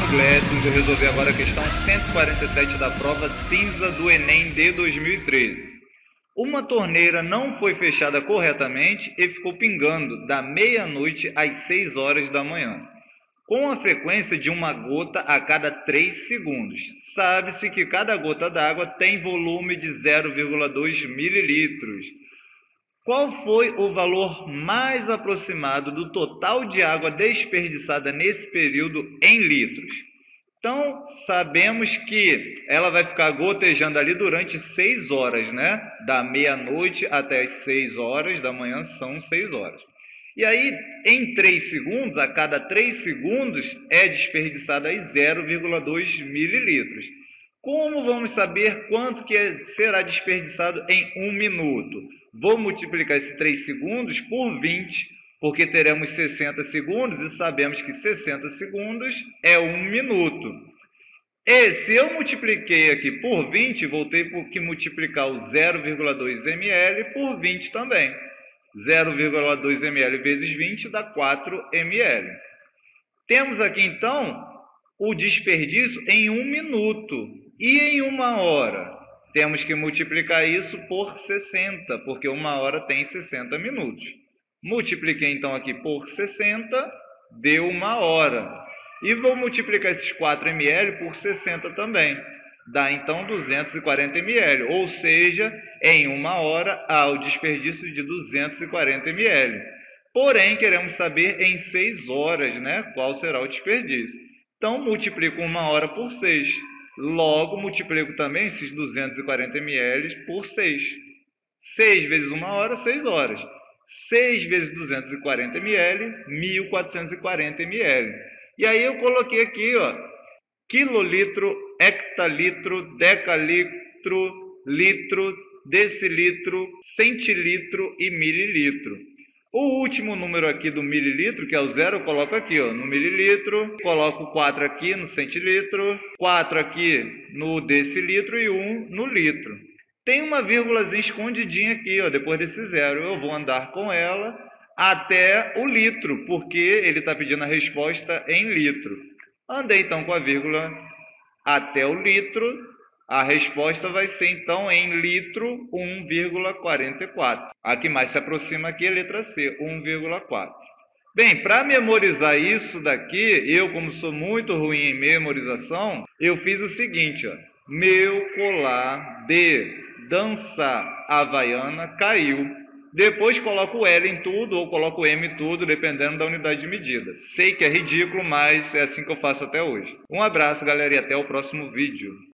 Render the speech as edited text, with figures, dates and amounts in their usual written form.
Glécio, vou resolver agora a questão 147 da prova cinza do Enem de 2013. Uma torneira não foi fechada corretamente e ficou pingando da meia-noite às 6 horas da manhã, com a frequência de uma gota a cada 3 segundos. Sabe-se que cada gota d'água tem volume de 0,2 mililitros. Qual foi o valor mais aproximado do total de água desperdiçada nesse período em litros? Então, sabemos que ela vai ficar gotejando ali durante 6 horas, né? Da meia-noite até as 6 horas da manhã são 6 horas. E aí, em 3 segundos, a cada 3 segundos, é desperdiçado aí 0,2 mililitros. Como vamos saber quanto que será desperdiçado em 1 minuto? Vou multiplicar esses 3 segundos por 20, porque teremos 60 segundos e sabemos que 60 segundos é 1 minuto. E se eu multipliquei aqui por 20, vou ter que multiplicar o 0,2 ml por 20 também. 0,2 ml vezes 20 dá 4 ml. Temos aqui, então, o desperdício em 1 minuto. E em 1 hora? Temos que multiplicar isso por 60, porque 1 hora tem 60 minutos. Multipliquei, então, aqui por 60, deu 1 hora. E vou multiplicar esses 4 ml por 60 também. Dá, então, 240 ml. Ou seja, em 1 hora há o desperdício de 240 ml. Porém, queremos saber em 6 horas, né, qual será o desperdício. Então, multiplico 1 hora por 6. Logo, multiplico também esses 240 ml por 6. 6 vezes 1 hora, 6 horas. 6 vezes 240 ml, 1.440 ml. E aí eu coloquei aqui, ó, quilolitro, hectalitro, decalitro, litro, decilitro, centilitro e mililitro. O último número aqui do mililitro, que é o 0, eu coloco aqui, ó, no mililitro, coloco 4 aqui no centilitro, 4 aqui no decilitro e 1 no litro. Tem uma vírgulazinha escondidinha aqui, ó, depois desse 0. Eu vou andar com ela até o litro, porque ele está pedindo a resposta em litro. Andei então com a vírgula até o litro. A resposta vai ser, então, em litro, 1,44. A que mais se aproxima aqui é a letra C, 1,4. Bem, para memorizar isso daqui, eu, como sou muito ruim em memorização, eu fiz o seguinte, ó. Meu colar de dança havaiana caiu. Depois coloco o L em tudo ou coloco o M em tudo, dependendo da unidade de medida. Sei que é ridículo, mas é assim que eu faço até hoje. Um abraço, galera, e até o próximo vídeo.